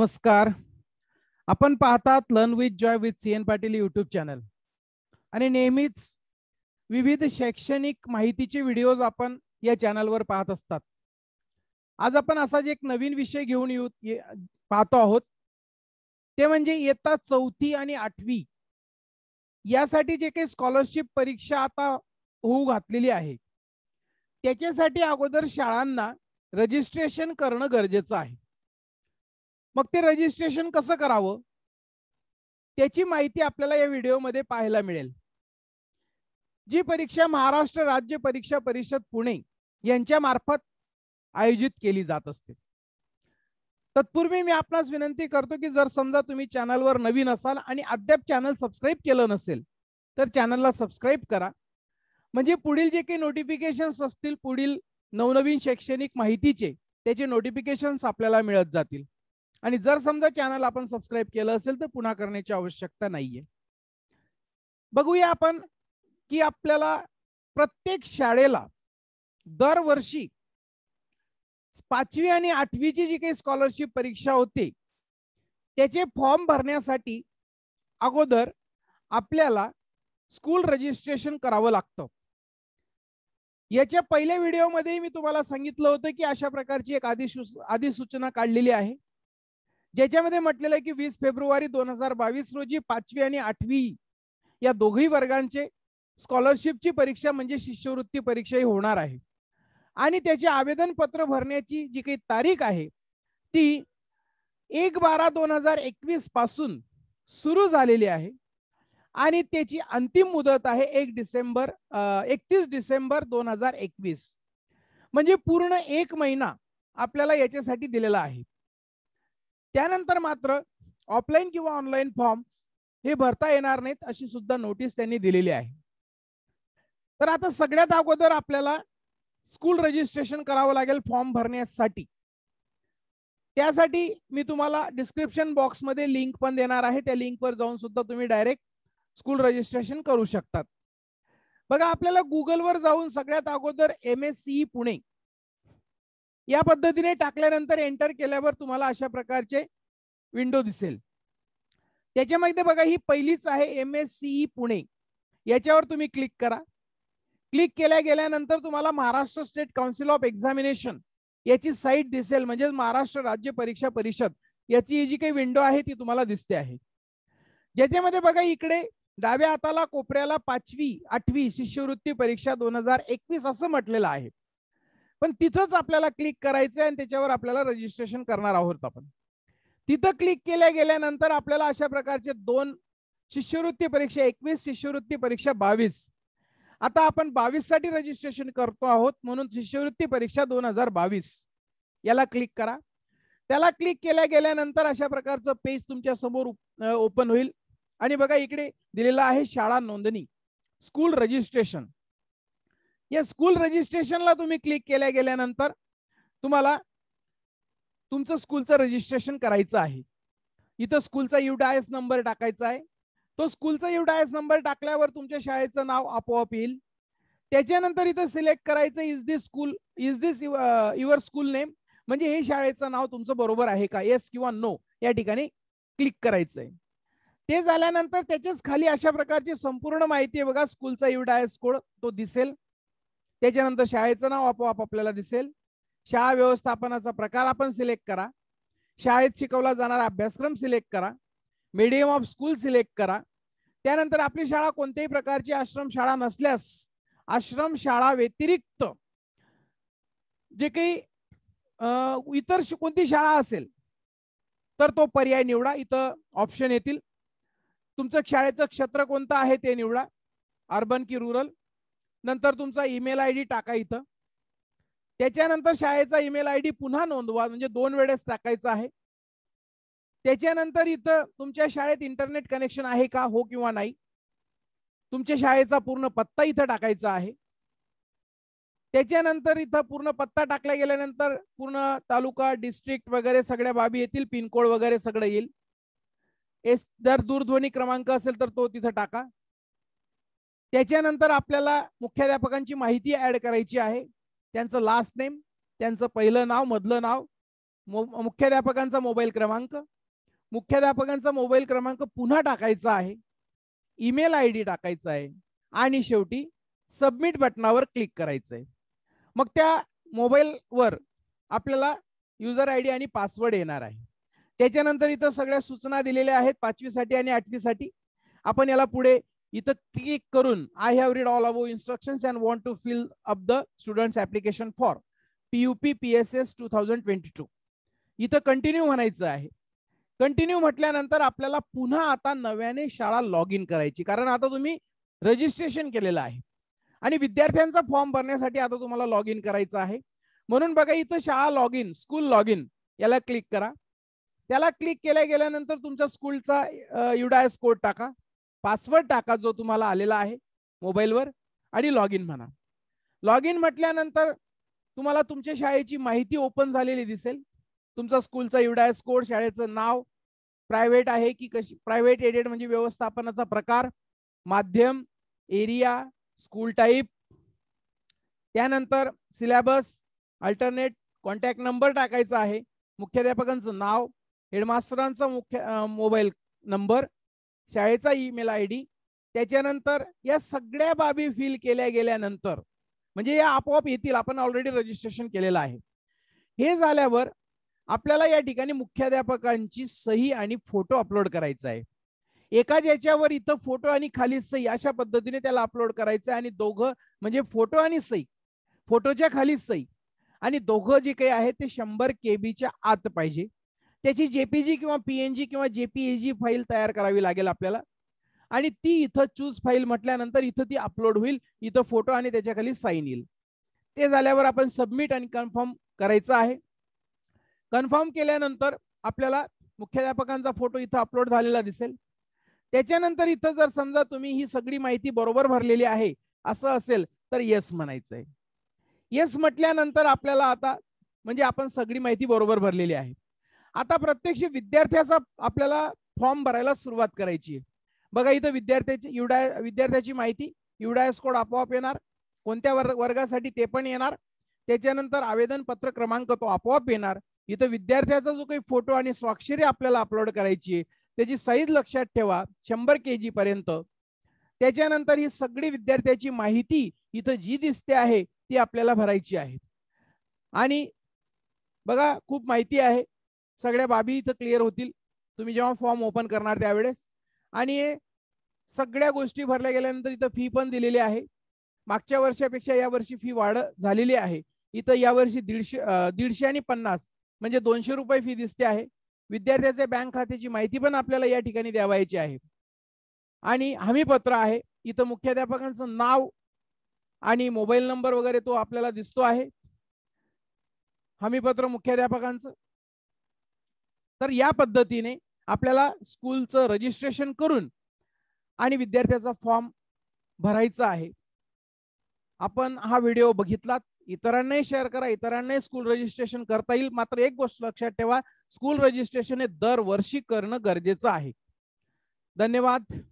नमस्कार. आपण पाहतात learn with joy with CN Patil YouTube channel आणि नेहमीच विविध शैक्षणिक माहितीचे व्हिडिओज आपण या चॅनलवर पाहत असतात. आज आपण असाच एक नवीन विषय घेऊन पाहतो आहोत, ते म्हणजे इयत्ता 4थी आणि 8वी यासाठी जे काही स्कॉलरशिप परीक्षा आता होऊ घातलेली आहे, त्याच्यासाठी अगोदर शाळांना रजिस्ट्रेशन करणं गरजेचं आहे. मग ते रजिस्ट्रेशन कसं करावं त्याची माहिती आपल्याला या व्हिडिओमध्ये पाहायला मिळेल. जी परीक्षा महाराष्ट्र राज्य परीक्षा परिषद पुणे यांच्या मार्फत आयोजित केली जात असते. तत्पूर्वी मी आपणास विनंती करतो की जर समजा तुम्ही चॅनलवर नवीन असाल आणि अद्याप चॅनल सबस्क्राईब केलं नसेल तर चॅनलला सबस्क्राईब करा, म्हणजे पुढील जे काही नोटिफिकेशन्स असतील पुढील नवनवीन शैक्षणिक माहितीचे त्याचे नोटिफिकेशन्स आपल्याला मिळत जातील. आणि जर समजा चॅनल आपण सबस्क्राईब केलं असेल तर पुन्हा करण्याची आवश्यकता नाहीये. बघूया आपण की आपल्याला प्रत्येक शाळेला दरवर्षी 5वी आणि 8वीची जी काही स्कॉलरशिप परीक्षा होते त्याचे फॉर्म भरण्यासाठी अगोदर आपल्याला स्कूल रजिस्ट्रेशन करावं लागतं. याच्या पहिल्या व्हिडिओमध्ये मी तुम्हाला सांगितलं होतं की अशा प्रकारची एक अधिसूचना काढलेली आहे, ज्याच्यामध्ये म्हटलेलं आहे की 20 फेब्रुवारी 2022 रोजी 5वी आणि 8वी या दोघही वर्गांचे स्कॉलरशिपची परीक्षा म्हणजे शिष्यवृत्ती परीक्षा होणार आहे. आणि त्याचे आवेदन पत्र भरण्याची जी काही तारीख आहे ती 1/12/2021 पासून सुरू झालेली आहे आणि त्याची अंतिम मुदत आहे 31 डिसेंबर 2021. म्हणजे पूर्ण 1 महिना आपल्याला याच्यासाठी दिलेला आहे. त्यानंतर मात्र ऑफलाईन किंवा ऑनलाईन फॉर्म हे भरता येणार नाहीत अशी सुद्धा नोटीस त्यांनी दिलेली आहे. तर आता सगळ्यात अगोदर आपल्याला स्कूल रजिस्ट्रेशन करावं लागेल फॉर्म भरण्यासाठी. त्यासाठी मी तुम्हाला डिस्क्रिप्शन बॉक्समध्ये लिंक पण देणार आहे, त्या लिंकवर जाऊन सुद्धा तुम्ही डायरेक्ट स्कूल रजिस्ट्रेशन करू शकतात. बघा, आपल्याला गुगलवर जाऊन सगळ्यात अगोदर MSCE पुणे या पद्धतीने टाकल्यानंतर एंटर केल्यावर तुम्हाला अशा प्रकारचे विंडो दिसेल. त्याच्यामध्ये बघा ही पहिलीच आहे MSCE पुणे, याच्यावर तुम्ही क्लिक करा. क्लिक गेल्यानंतर तुम्हाला Maharashtra state council of examination याची साईट दिसेल, म्हणजे महाराष्ट्र राज्य परीक्षा परिषद याची जी काही विंडो आहे ती तुम्हाला दिसते आहे. ज्याच्यामध्ये बघा इकडे डाव्या हाताला कोपऱ्याला 5वी 8वी शिष्यवृत्ती परीक्षा 2021 असं म्हटलेलं आहे. पण तिथंच आपल्याला क्लिक करायचं आणि त्याच्यावर आपल्याला रजिस्ट्रेशन करणार आहोत आपण. तिथं क्लिक गेल्यानंतर आपल्याला अशा प्रकारचे 2 शिष्यवृत्ती परीक्षा 21 शिष्यवृत्ती परीक्षा 22. आता आपण 22 साठी रजिस्ट्रेशन करतो आहोत म्हणून शिष्यवृत्ती परीक्षा 2022 याला क्लिक करा. त्याला क्लिक गेल्यानंतर अशा प्रकारचं पेज तुमच्या समोर ओपन होईल आणि बघा इकडे दिलेला आहे शाळा नोंदणी स्कूल रजिस्ट्रेशन. या स्कूल रजिस्ट्रेशनला तुम्ही क्लिक गेल्यानंतर तुम्हाला तुमचं स्कूलचं रजिस्ट्रेशन करायचं आहे. इथं स्कूलचा UDIS नंबर टाकायचा आहे. तो स्कूलचा UDIS नंबर टाकल्यावर तुमच्या शाळेचं नाव आपोआप येईल. त्याच्यानंतर इथं सिलेक्ट करायचं is this your school name, म्हणजे हे शाळेचं नाव तुमचं बरोबर आहे का, येस किंवा नो या ठिकाणी क्लिक करायचंय. ते झाल्यानंतर त्याच्याच खाली अशा प्रकारची संपूर्ण माहिती आहे बघा, स्कूलचा UDIS कोड तो दिसेल. त्याच्यानंतर शाळेचं नाव आपोआप आपल्याला दिसेल. शाळा व्यवस्थापनाचा प्रकार आपण सिलेक्ट करा. शाळेत शिकवला जाणारा अभ्यासक्रम सिलेक्ट करा. मीडियम ऑफ स्कूल सिलेक्ट करा. त्यानंतर आपली शाळा कोणत्याही प्रकारची आश्रम शाळा नसल्यास आश्रम शाळा व्यतिरिक्त जे काही इतर कोणती शाळा असेल तर तो पर्याय निवडा. इथं ऑप्शन येतील. तुमचं शाळेचं क्षेत्र कोणतं आहे ते निवडा, अर्बन की रुरल. नंतर तुमचा ईमेल ID टाका इथं. त्याच्यानंतर शाळेचा ईमेल ID पुन्हा नोंदवा, म्हणजे 2 वेळेस टाकायचा आहे. त्याच्यानंतर इथं तुमच्या शाळेत इंटरनेट कनेक्शन आहे का, हो किंवा नाही. तुमच्या शाळेचा पूर्ण पत्ता इथं टाकायचा आहे. त्याच्यानंतर इथं पूर्ण पत्ता टाकला गेल्यानंतर पूर्ण तालुका डिस्ट्रिक्ट वगैरे सगळ्या बाबी येतील, पिनकोड वगैरे सगळं येईल. जर दूरध्वनी क्रमांक असेल तर तो तिथं टाका. त्याच्यानंतर आपल्याला मुख्याध्यापकांची माहिती ऍड करायची आहे. त्यांचं लास्ट नेम, त्यांचं पहिलं नाव, मधलं नाव, मुख्याध्यापकांचा मोबाईल क्रमांक, मुख्याध्यापकांचा मोबाईल क्रमांक पुन्हा टाकायचा आहे, ईमेल ID टाकायचा आहे आणि शेवटी सबमिट बटनावर क्लिक करायचं आहे. मग त्या मोबाईलवर आपल्याला युजर ID आणि पासवर्ड येणार आहे. त्याच्यानंतर इथं सगळ्या सूचना दिलेल्या आहेत 5वी साठी आणि 8वी साठी. आपण याला पुढे इथं क्लिक करून I have read all above instructions and want to fill up the students application for PUP PSS 2022 इथं कंटिन्यू म्हणायचं आहे. कंटिन्यू म्हटल्यानंतर आपल्याला पुन्हा आता नव्याने शाळा लॉग इन करायची, कारण आता तुम्ही रजिस्ट्रेशन केलेलं आहे आणि विद्यार्थ्यांचा फॉर्म भरण्यासाठी आता तुम्हाला लॉग इन करायचं आहे. म्हणून बघा इथं शाळा log in, school log in याला क्लिक करा. त्याला क्लिक केल्या गेल्यानंतर तुमच्या स्कूलचा UDIS कोड टाका, पासवर्ड टाका जो तुम्हाला आलेला आहे मोबाईलवर आणि लॉग इन म्हणा. लॉग इन म्हटल्यानंतर तुम्हाला तुमच्या शाळेची माहिती ओपन झालेली दिसेल. तुमचा स्कूलचा UDIS कोड, शाळेचं नाव, प्रायव्हेट आहे की कशी, प्रायव्हेट एडेड म्हणजे व्यवस्थापनाचा प्रकार, माध्यम, एरिया, स्कूल टाईप, त्यानंतर सिलेबस, अल्टरनेट, कॉन्टॅक्ट नंबर टाकायचा आहे, मुख्याध्यापकांचं नाव, हेडमास्टरांचा मोबाईल नंबर, शाळेचा ईमेल ID. त्याच्यानंतर या सगळ्या बाबी फिल केल्या गेल्यानंतर म्हणजे या आपोआप येतील, आपण ऑलरेडी रजिस्ट्रेशन केलेलं आहे. हे झाल्यावर आपल्याला या ठिकाणी मुख्याध्यापकांची सही आणि फोटो अपलोड करायचा आहे. एका ज्याच्यावर इथं फोटो आणि खाली सही अशा पद्धतीने त्याला अपलोड करायचं आहे आणि दोघं म्हणजे फोटो आणि सही, फोटोच्या खाली सही आणि दोघं जे काही आहे ते 100 KB आत पाहिजे. त्याची JPG किंवा PNG किंवा JPEG फाईल तयार करावी लागेल आपल्याला आणि ती इथं चूज फाईल म्हटल्यानंतर इथं ती अपलोड होईल. इथं फोटो आणि त्याच्या खाली साइन येईल. ते झाल्यावर आपण सबमिट आणि कन्फर्म करायचं आहे. कन्फर्म केल्यानंतर आपल्याला मुख्याध्यापकांचा फोटो इथं अपलोड झालेला दिसेल. त्याच्यानंतर इथं जर समजा तुम्ही ही सगळी माहिती बरोबर भरलेली आहे असं असेल तर येस म्हणायचं आहे. येस म्हटल्यानंतर आपल्याला आता म्हणजे आपण सगळी माहिती बरोबर भरलेली आहे. आता प्रत्यक्ष विद्यार्थ्याचा आपल्याला फॉर्म भरायला सुरुवात करायची आहे. बघा इथं विद्यार्थ्याची माहिती, UDIS कोड आपोआप येणार, कोणत्या वर्गासाठी ते पण येणार. त्याच्यानंतर आवेदन पत्र क्रमांक तो आपोआप येणार. इथं विद्यार्थ्याचा जो काही फोटो आणि स्वाक्षरी आपल्याला अपलोड करायची आहे त्याची साईज लक्षात ठेवा 100 KB पर्यंत. त्याच्यानंतर ही सगळी विद्यार्थ्याची माहिती इथं जी दिसते आहे ती आपल्याला भरायची आहे. आणि बघा खूप माहिती आहे, सगळ्या बाबी इथं क्लिअर होतील तुम्ही जेव्हा फॉर्म ओपन करणार त्यावेळेस. आणि सगळ्या गोष्टी भरल्या गेल्यानंतर इथं फी पण दिलेली आहे. मागच्या वर्षापेक्षा या वर्षी फी वाढ झालेली आहे. इथं यावर्षी 150 आणि 50 म्हणजे 200 रुपये फी दिसते आहे. विद्यार्थ्याच्या बँक खात्याची माहिती पण आपल्याला या ठिकाणी द्यावायची आहे. आणि हमीपत्र आहे, इथं मुख्याध्यापकांचं नाव आणि मोबाईल नंबर वगैरे तो आपल्याला दिसतो आहे. हमीपत्र मुख्याध्यापकांचं. तर या पद्धतीने आपल्याला स्कूलचं रजिस्ट्रेशन करून आणि विद्यार्थ्याचा फॉर्म भरायचा आहे. आपण हा व्हिडिओ बघितलात, इतरांनाही शेअर करा, इतरांनाही स्कूल रजिस्ट्रेशन करता येईल. मात्र एक गोष्ट लक्षात ठेवा, स्कूल रजिस्ट्रेशन हे दरवर्षी करणं गरजेचं आहे. धन्यवाद.